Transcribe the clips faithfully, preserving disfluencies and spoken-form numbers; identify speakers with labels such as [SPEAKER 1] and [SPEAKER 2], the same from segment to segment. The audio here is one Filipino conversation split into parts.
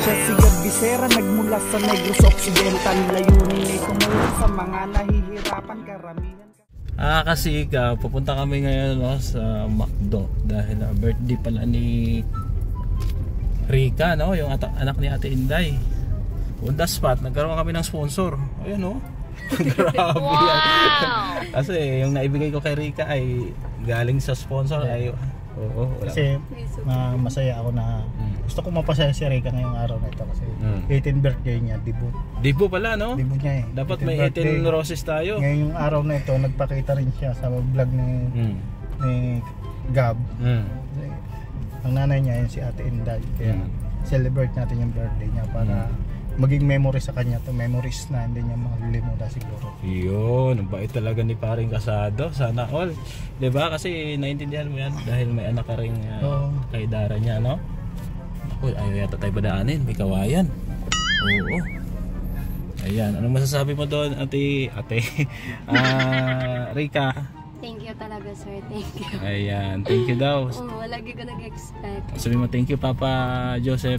[SPEAKER 1] siya si Gabisera, nagmula sa Negros Occidental. Layunin ay tumulong sa mga nahihirapan karamihan.
[SPEAKER 2] Ah, kasi ka, pupunta kami ngayon no, sa McDo dahil uh, birthday pala ni Rika, no, yung anak ni Ate Inday. On the spot, nagkaroon kami ng sponsor. Ayun, no. Grabe yan. Kasi yung naibigay ko kay Rika ay galing sa sponsor. Ay, oo, wala.
[SPEAKER 3] Kasi uh, masaya ako na gusto ko mapasaya si Rika ngayong araw na ito kasi mm. eighteenth birthday niya, debut.
[SPEAKER 2] Debut pala, no?
[SPEAKER 3] Debut niya eh.
[SPEAKER 2] Dapat may eighteen roses tayo.
[SPEAKER 3] Ngayong araw na ito, nagpakita rin siya sa vlog ni, mm. ni Gab. Mm. Kasi, ang nanay niya yun si Ate Inday. Kaya mm. celebrate natin yung birthday niya para mm. maging memory sa kanya to, memories na hindi niya makalimutan siguro. Yun,
[SPEAKER 2] ang bait talaga ni Paring Casado, sana all. Diba? Kasi naintindihan mo yan dahil may anak ka rin uh, oh. kay Dara niya, no? Ako, ayaw yata tayo badaanin, may kawayan. Oo. Ayan, anong masasabi mo doon, ate, ate, uh, Rika?
[SPEAKER 4] Thank you talaga, sir. Thank you.
[SPEAKER 2] Ayan, thank you daw.
[SPEAKER 4] Oo, lagi ko nag-expect.
[SPEAKER 2] Sabi mo, thank you, Papa Joseph.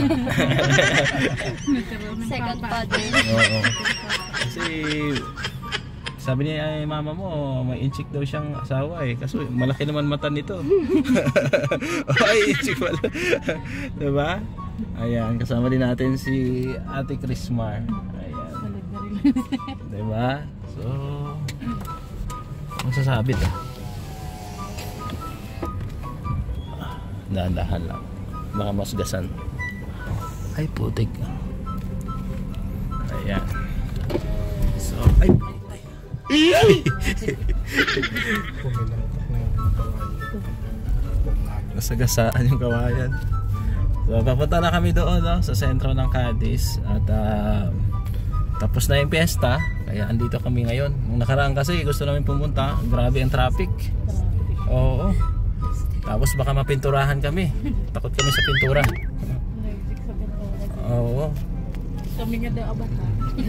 [SPEAKER 4] Second father.
[SPEAKER 2] Oo. Kasi, sabi niya ay mama mo, may inchik daw siyang asawa eh. Kasi malaki naman mata nito. Ay, inchik pala. Diba? Ayan, kasama din natin si Ate Chrismar. Ayan. Diba? So, masasabit ah. Dahan-dahan lang. Baka masgasan. Ay, putik. Ayan. So, ay, nasagasaan yung kawayan. So papunta na kami doon, no, sa sentro ng Cadiz. At uh, tapos na yung piyesta, kaya andito kami ngayon. Nung nakaraan kasi gusto namin pumunta, grabe ang traffic. Oo. Tapos baka mapinturahan kami. Takot kami sa pintura. Oo.
[SPEAKER 5] Kami nga daw abata.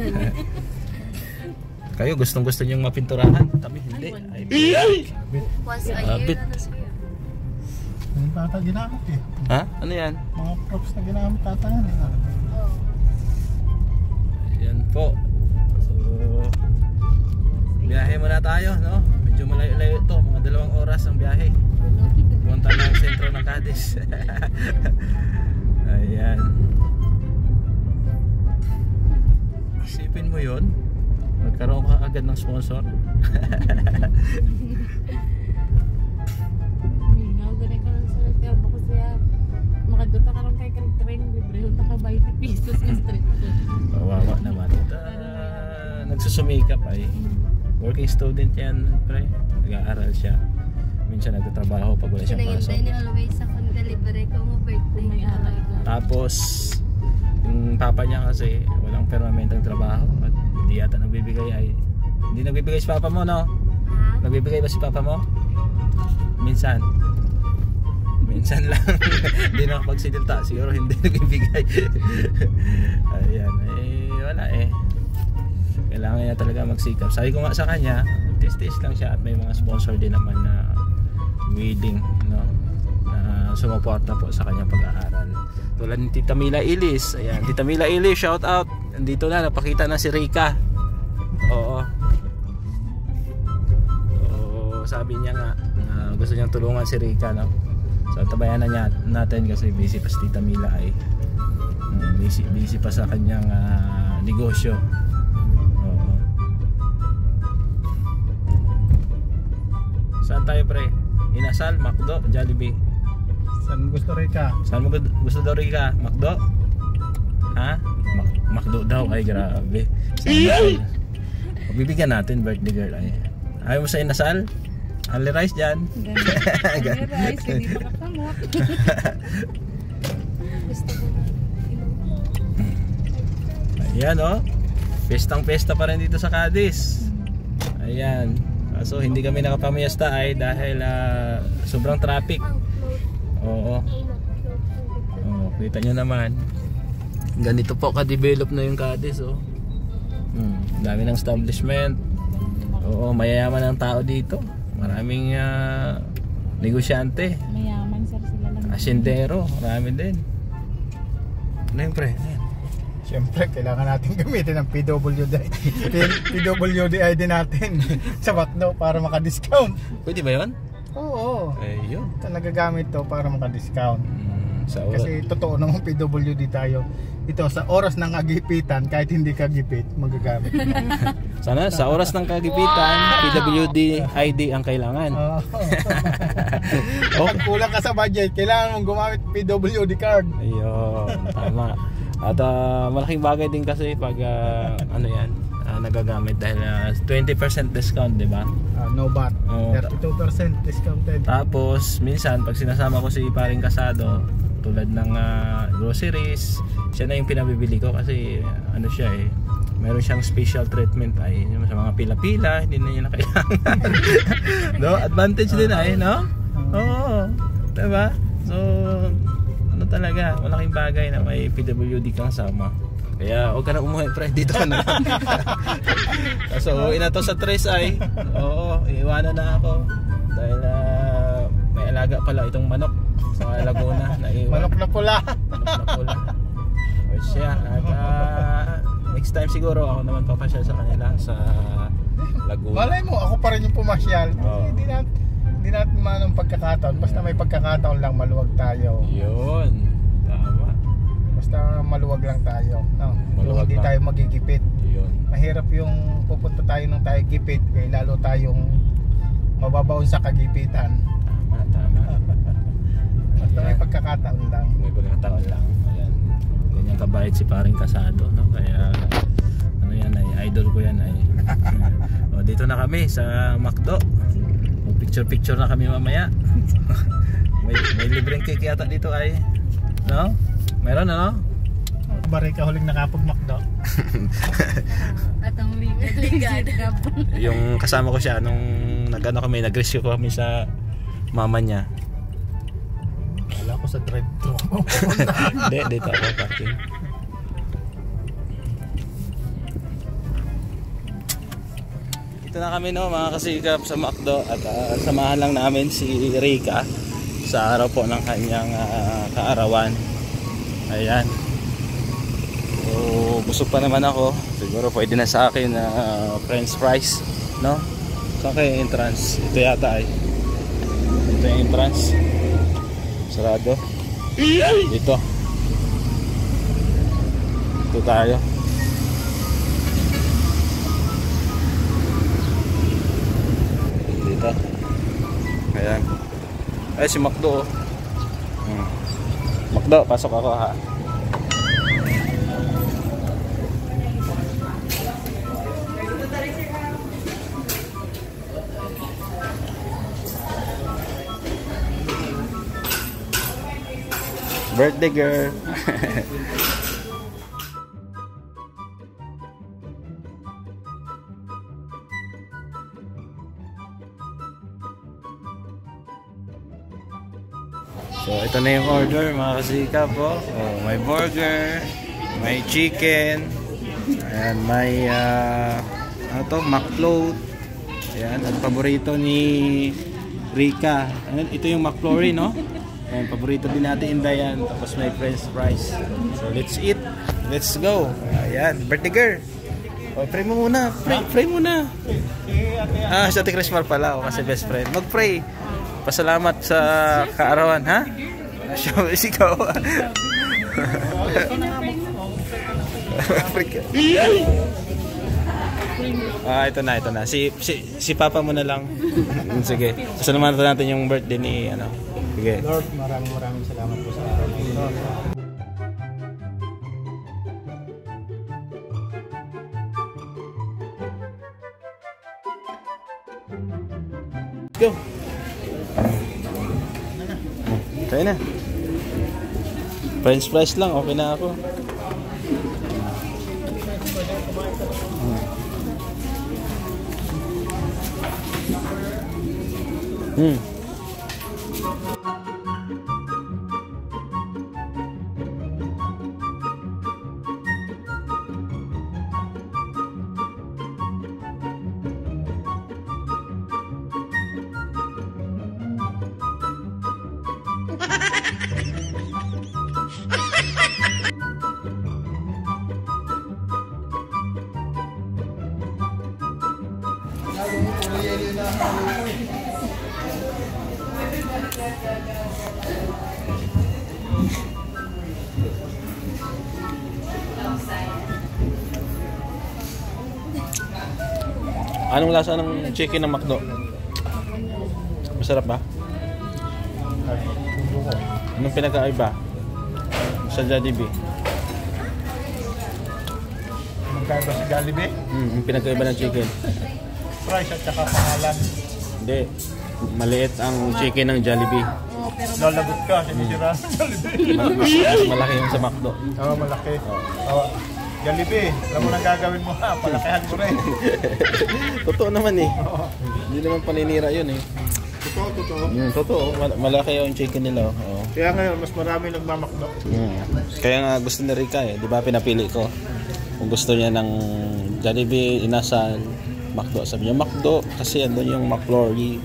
[SPEAKER 2] Kayo gustong gusto niyong mapinturahan, kami hindi. Ay,
[SPEAKER 4] once a year na sir.
[SPEAKER 3] Yung tata ginamit eh.
[SPEAKER 2] Ha? Ano yan?
[SPEAKER 3] Mga props na ginamit tata yan eh.
[SPEAKER 4] Oh.
[SPEAKER 2] Yan po. So, biyahe muna tayo, no? Medyo malayo-layo ito, mga dalawang oras ang biyahe. Punta na ang sentro ng Cadiz. Ayan. Isipin mo yun, magkaroon ka agad ng sponsor.
[SPEAKER 5] Mingaw, ganun ka lang sa hotel mo kasi makaduta ka lang kay train, libre hunta ka twenty pesos na street food.
[SPEAKER 2] Kawawa naman. Uh, nagsusumikap ay working student yan, pre. Nag-aaral siya. Minsan nagtatrabaho pag wala siyang pasok.
[SPEAKER 4] Sinayintay ni always ako ng delivery ko mo birthday.
[SPEAKER 5] May alay ka.
[SPEAKER 2] Tapos yung papa niya kasi walang permanenteng trabaho at hindi yata nagbibigay ay hindi nagbibigay si papa mo, no?
[SPEAKER 4] Ha?
[SPEAKER 2] Nagbibigay ba si papa mo? Minsan. Minsan lang. Hindi na makapagsilita. Siguro hindi nagbibigay. Ayan. Eh, wala eh. Kailangan niya talaga magsikap. Sabi ko nga sa kanya, test-test lang siya at may mga sponsor din naman na willing, no? Na sumuporta po sa kanyang pag-aaral. Tulad ni Tita Mila Ilis. Ayan, Tita Mila Ilis, shout out. Nandito na, napakita na si Rika. Oo. So, sabi niya nga, uh, gusto niyang tulungan si Rika, no? So, tabayanan niya natin kasi busy pa si Tita Mila ay um, busy, busy pa sa kanyang uh, negosyo. Oo. Saan tayo, pre? Inasal, McDo, Jollibee?
[SPEAKER 3] Saan gusto Rika?
[SPEAKER 2] Saan mo gusto daw, Rika? McDo? Ha? Mac McDo daw, ay grabe. Bibigyan natin birthday girl ay. Ayaw mo sa inasal? Only rice dyan.
[SPEAKER 5] Only rice, hindi makakamot.
[SPEAKER 4] Gusto ko.
[SPEAKER 2] Ayan, oh. Pestang pesta pa rin dito sa Cadiz. Ayan. So hindi kami nakapamiesta ay dahil uh, sobrang traffic. Oo. Oh, kita nyo naman. Ganito po ka-develop na yung Cadiz, oh. Hmm, dami ng establishment. Oo, mayayaman ang tao dito. Maraming uh, negosyante.
[SPEAKER 5] Mayaman sir sila lang.
[SPEAKER 2] Asyendero, marami din. Ano yung pre? Ayan.
[SPEAKER 3] Siyempre, kailangan natin gamitin ang P W D P W D I D natin sa McDo para maka-discount.
[SPEAKER 2] Pwede ba yun?
[SPEAKER 3] Oo.
[SPEAKER 2] Eh, yun.
[SPEAKER 3] Ito nagagamit to para maka-discount.
[SPEAKER 2] Mm, sa oras.
[SPEAKER 3] Kasi totoo namang P W D tayo. Ito, sa oras ng kagipitan, kahit hindi kagipit, magagamit.
[SPEAKER 2] Sana sa oras ng kagipitan, P W D I D ang kailangan.
[SPEAKER 3] Oo.
[SPEAKER 2] Oh.
[SPEAKER 3] Pag kulang ka sa budget, kailangan mong gumamit P W D card.
[SPEAKER 2] Ayun, tama. At uh, malaking bagay din kasi pag uh, ano yan, uh, nagagamit dahil uh, twenty percent discount, di ba?
[SPEAKER 3] Uh, no bat.
[SPEAKER 2] Oo.
[SPEAKER 3] thirty-two percent discounted.
[SPEAKER 2] Tapos minsan pag sinasama ko si Paring Kasado tulad ng uh, groceries, siya na yung pinabibili ko kasi uh, ano siya eh, meron siyang special treatment ay yung sa mga pila-pila, hindi na niya na kailangan. No, advantage din ay, no? Oo. Diba? So ano talaga, malaking bagay na may P W D kang sama. Kaya huwag ka na umuwi, pre, dito ka na lang. So uwi na to sa Tres ay. Oo, iiwanan na ako dahil uh, may alaga pala itong manok sa Laguna na iwan.
[SPEAKER 3] Manok na pula.
[SPEAKER 2] Manok na pula. O siya, at uh, next time siguro ako naman papasyal sa kanila sa Laguna.
[SPEAKER 3] Malay mo, ako pa rin yung pumasyal.
[SPEAKER 2] Oo.
[SPEAKER 3] Hindi natin, hindi natin manong pagkakataon. Basta may pagkakataon lang, maluwag tayo.
[SPEAKER 2] Yun, tama.
[SPEAKER 3] Basta maluwag lang tayo. No?
[SPEAKER 2] Maluwag
[SPEAKER 3] Hindi
[SPEAKER 2] lang.
[SPEAKER 3] tayo magigipit.
[SPEAKER 2] Yun.
[SPEAKER 3] Mahirap yung pupunta tayo nung tayo gipit. Kaya lalo tayong mababaon sa kagipitan.
[SPEAKER 2] Tama, tama.
[SPEAKER 3] Basta may pagkakataon lang.
[SPEAKER 2] May pagkakataon lang. Ayan. Ganyan kabayad si Paring Kasado, no? Kaya ano yan ay idol ko yan ay. O dito na kami sa McDo. Picture picture na kami mamaya. may may libreng cake yata dito ay. No? Meron ano?
[SPEAKER 3] Baray ka huling nakapag-McDo.
[SPEAKER 4] At ang ligad-ligad.
[SPEAKER 2] Yung kasama ko siya nung nag-ano kami, nag-rescue kami sa mama niya.
[SPEAKER 3] Wala ko sa drive-thru.
[SPEAKER 2] Hindi, dito ako parking. Ito na kami, no, mga kasikap sa McDo at uh, samahan lang namin si Rika sa araw po ng kanyang uh, kaarawan. Ayan. So, busog pa naman ako. Siguro pwede na sa akin uh, french fries, no? Saan kayo entrance? Ito yata ay. Ito yung entrance. Sarado. Dito. Ito tayo. Dito. Ayan. Ay, si McDo. Hmm. McDo, pasok ako ha. Birthday girl. So ito na yung order mga kasikap po. Oh, may burger, may chicken, and may uh, ano to, McFloat. Ayan, ang paborito ni Rika. Ano, ito yung McFlurry, no? Ayan, paborito din natin Inday yan. Tapos may french fries. So let's eat. Let's go. Ayan, birthday girl. Oh, pray mo muna. Pray, pray muna. Ah, sa Ate Krismar pala. O, kasi best friend. Mag-pray. Pasalamat sa kaarawan, ha? Siya, ikaw. Ah, ito na, ito na. Si si, si Papa mo na lang. Sige. Pasalamatan natin yung birthday ni ano. Sige.
[SPEAKER 3] Lord, maraming maraming salamat po sa araw na ito.
[SPEAKER 2] Let's go. Kaya na. French fries lang, okay na ako. Hmm. Anong lasa ng chicken ng McDo? Masarap ba? Anong pinagkaiba sa Jollibee?
[SPEAKER 3] Magkaiba sa Jollibee?
[SPEAKER 2] Hmm, yung pinagkaiba ng chicken.
[SPEAKER 3] Price at saka pangalan.
[SPEAKER 2] Hindi, maliit ang chicken ng Jollibee.
[SPEAKER 5] Oo, pero
[SPEAKER 3] Lalagot ka, sinisira sa Jollibee.
[SPEAKER 2] Mas, mas malaki yung sa McDo.
[SPEAKER 3] Oo, oh, malaki. Oh. Jollibee, alam mo nang gagawin mo ha, palakihan mo rin.
[SPEAKER 2] Totoo naman eh.
[SPEAKER 3] Oo.
[SPEAKER 2] Hindi naman paninira yun eh.
[SPEAKER 3] Totoo, totoo.
[SPEAKER 2] Mm, totoo, Mal- malaki yung chicken nila. Oh.
[SPEAKER 3] Kaya ngayon, mas marami nagmamakdo.
[SPEAKER 2] Mm. Kaya nga gusto ni Rica eh, di ba pinapili ko. Kung gusto niya ng Jollibee, Inasal, McDo. Sabi niya McDo kasi andun yung McFlurry.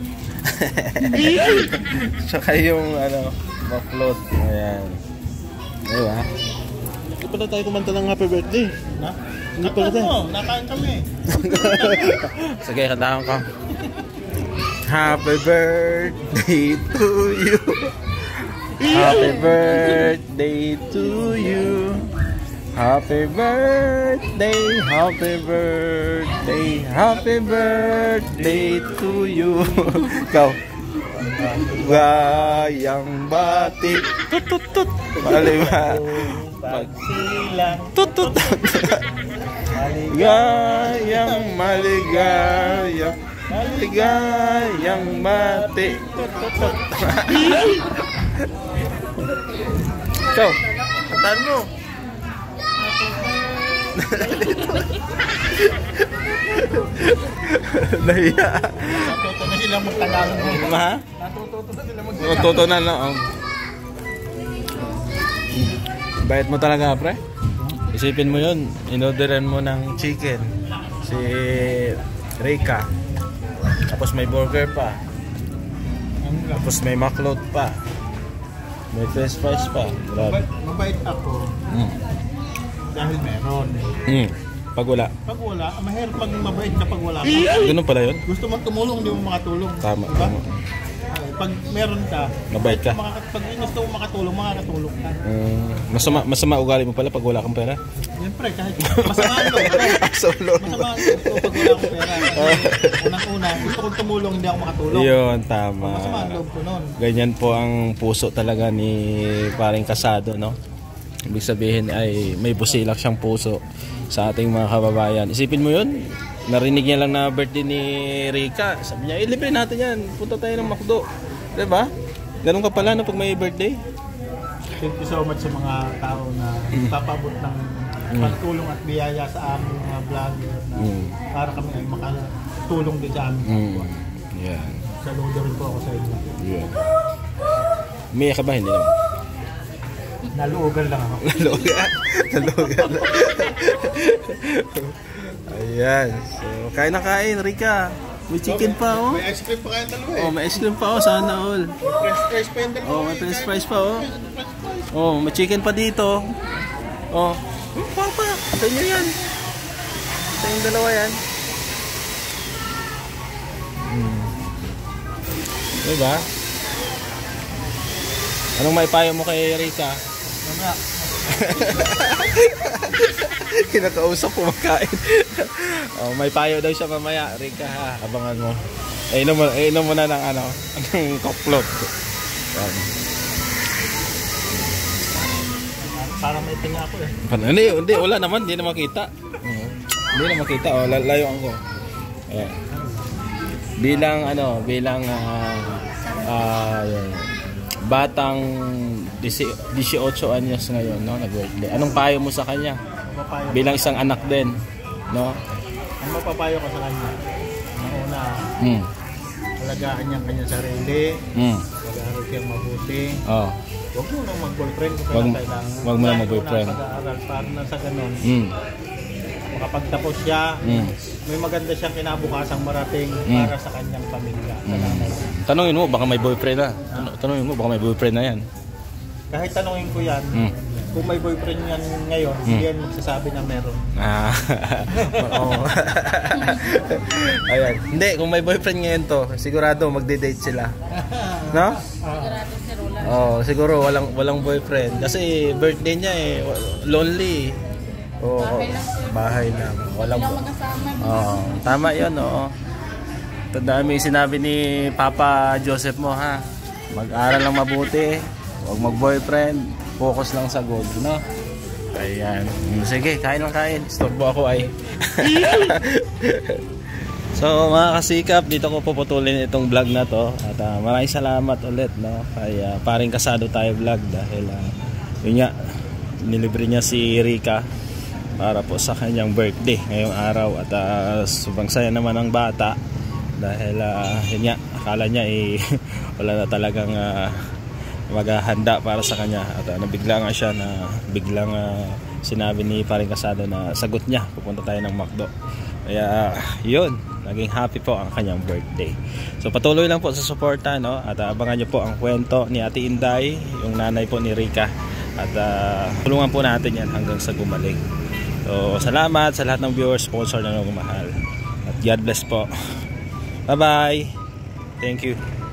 [SPEAKER 2] Tsaka yung ano, McFloat. Ayan. Diba? Hindi pala tayo kumanta ng happy birthday.
[SPEAKER 3] Na?
[SPEAKER 2] Hindi pala tayo.
[SPEAKER 3] Ano? Nakain kami.
[SPEAKER 2] Sige, kantahan ko. Happy birthday to you. Happy birthday to you. Happy birthday, happy birthday, happy birthday to you. Ikaw. Gayang bati. Tut tut tut. Malima.
[SPEAKER 3] Pagsilang.
[SPEAKER 2] Tut tut. Gayang maligaya. Maligayang bati. Tut tut tut. Ikaw. Kantaan mo. Nahiya.
[SPEAKER 3] Natuto na sila mag-Tagalog mo.
[SPEAKER 2] Ma?
[SPEAKER 3] Natuto na sila
[SPEAKER 2] O,
[SPEAKER 3] mag-Tagalog.
[SPEAKER 2] toto na lang. Oh. Bayad mo talaga, pre. Isipin mo yun. Inorderan mo ng chicken. Si Rica. Tapos may burger pa. Tapos may McFloat pa. May french fries pa. Grabe.
[SPEAKER 3] Mabait, mabait ako
[SPEAKER 2] Mm.
[SPEAKER 3] dahil meron.
[SPEAKER 2] Mm. Pag wala.
[SPEAKER 3] Pag wala, mahirap pag mabait kapag wala ka.
[SPEAKER 2] Ganun pala yun.
[SPEAKER 3] Gusto mong tumulong, hindi mo makatulong.
[SPEAKER 2] Tama.
[SPEAKER 3] Diba?
[SPEAKER 2] Tama.
[SPEAKER 3] Ay, pag meron ka,
[SPEAKER 2] Mabait ka.
[SPEAKER 3] Makaka, pag gusto mo makatulong, makakatulong ka.
[SPEAKER 2] Mm. Masama, masama ugali mo pala pag wala kang pera.
[SPEAKER 3] Siyempre, kahit masama ang loob ko.
[SPEAKER 2] Solo.
[SPEAKER 3] Masama ang loob ko pag wala akong pera. Kasi unang-una, gusto kong tumulong, hindi ako makatulong.
[SPEAKER 2] Yun, tama.
[SPEAKER 3] Masama ang loob ko noon.
[SPEAKER 2] Ganyan po ang puso talaga ni paring Casado, no? Ibig sabihin ay may busilak siyang puso sa ating mga kababayan. Isipin mo yun, narinig niya lang na birthday ni Rica. Sabi niya, i-libre natin yan. Punta tayo ng McDo. Diba? Ganun ka pala no, pag may birthday.
[SPEAKER 3] Thank you so much sa mga tao na papabot ng pagtulong at biyaya sa aming mga vlogger na
[SPEAKER 2] Mm.
[SPEAKER 3] para kami ay makatulong din sa aming
[SPEAKER 2] Mm.
[SPEAKER 3] kapwa.
[SPEAKER 2] Yan.
[SPEAKER 3] Saludo rin po ako sa inyo.
[SPEAKER 2] Yan. Umiyak ka ba? Hindi naman.
[SPEAKER 3] Naluugan lang ako.
[SPEAKER 2] Nalugan. Nalugan. Ayan. So, kain na kain, Rica. May chicken pa, oh.
[SPEAKER 3] May ice cream pa kayong dalawa eh.
[SPEAKER 2] Oh, may ice cream pa, oh. Sana all.
[SPEAKER 3] May fresh fries pa yung dalawa.
[SPEAKER 2] Oh, may
[SPEAKER 3] eh.
[SPEAKER 2] french
[SPEAKER 3] Kahit-
[SPEAKER 2] fries pa, oh.
[SPEAKER 3] Fresh fries.
[SPEAKER 2] Oh, may chicken pa dito. Oh. Oh, papa, sa inyo yan. Sa inyong dalawa yan. Hmm. Diba? Anong maipayo mo kay Rica?
[SPEAKER 3] Mamaya.
[SPEAKER 2] Kinakausap ko makain. Oh, may payo daw siya mamaya. Rica ha, abangan mo. Eh, inom mo, eh, inom mo na ng ano, ng koklot. Yan.
[SPEAKER 3] Parang may tinga ako eh.
[SPEAKER 2] Pan- Hindi, hindi, wala naman, hindi na makita. Oo. Hindi na makita, oh, lal- layuan ko. Ayan. Bilang ano, bilang ah ah, yun, batang eighteen anyos ngayon, no, nag-birthday. Anong payo mo sa kanya?
[SPEAKER 3] Mapapayo.
[SPEAKER 2] Bilang isang anak din, no?
[SPEAKER 3] Ang mapapayo ko sa kanya. Ang una,
[SPEAKER 2] Mm.
[SPEAKER 3] alagaan niya ang kanyang sarili.
[SPEAKER 2] Mm.
[SPEAKER 3] Mag-aaral siyang mabuti.
[SPEAKER 2] Oh.
[SPEAKER 3] Huwag mo nang mag-boyfriend kung
[SPEAKER 2] Wag-
[SPEAKER 3] kailan kailangan.
[SPEAKER 2] wag mo nang
[SPEAKER 3] Dahil
[SPEAKER 2] mag-boyfriend.
[SPEAKER 3] una pag-aaral para na sa ganun.
[SPEAKER 2] Mm.
[SPEAKER 3] Makapagtapos siya,
[SPEAKER 2] Mm.
[SPEAKER 3] may maganda siyang kinabukasang marating
[SPEAKER 2] Mm.
[SPEAKER 3] para sa kanyang pamilya. Sa
[SPEAKER 2] Mm.
[SPEAKER 3] nanay.
[SPEAKER 2] Tanungin mo, baka may boyfriend na. Tanungin mo, baka may boyfriend na yan.
[SPEAKER 3] Kahit tanongin ko yan,
[SPEAKER 2] Mm.
[SPEAKER 3] kung may boyfriend yan ngayon,
[SPEAKER 2] Hmm.
[SPEAKER 3] hindi yan magsasabi na meron.
[SPEAKER 2] Ah. Oo. Ayan. Hindi, kung may boyfriend ngayon to, sigurado magde-date sila. No?
[SPEAKER 5] Sigurado si Roland.
[SPEAKER 2] Oh, siguro walang walang boyfriend kasi birthday niya eh, lonely. Oo.
[SPEAKER 5] Bahay lang siya.
[SPEAKER 2] Bahay lang. Walang
[SPEAKER 5] Walang mag-asama.
[SPEAKER 2] Oo, tama 'yon, oo. Tandaan mo yung sinabi ni Papa Joseph mo, ha. Mag-aral lang mabuti, huwag mag-boyfriend, focus lang sa goal, no? Ayan. Sige, kain lang kain. Storbo ako ay. So mga kasikap, dito ko puputulin itong vlog na to. At uh, maraming salamat ulit, no? Kay uh, paring Kasado Tayo Vlog dahil uh, yun nga, nilibre niya si Rika para po sa kanyang birthday ngayong araw. At uh, sobrang saya naman ng bata dahil uh, yun nga, akala niya eh, wala na talagang uh, maghahanda para sa kanya. At uh, nabigla nga siya na biglang uh, sinabi ni paring Kasado na sagot niya, pupunta tayo ng McDo. Kaya uh, yun, naging happy po ang kanyang birthday. So patuloy lang po sa suporta, no? At uh, abangan nyo po ang kwento ni Ate Inday, yung nanay po ni Rika. At uh, tulungan po natin yan hanggang sa gumaling. So salamat sa lahat ng viewers, sponsor na nagmamahal. At God bless po. Bye bye. Thank you.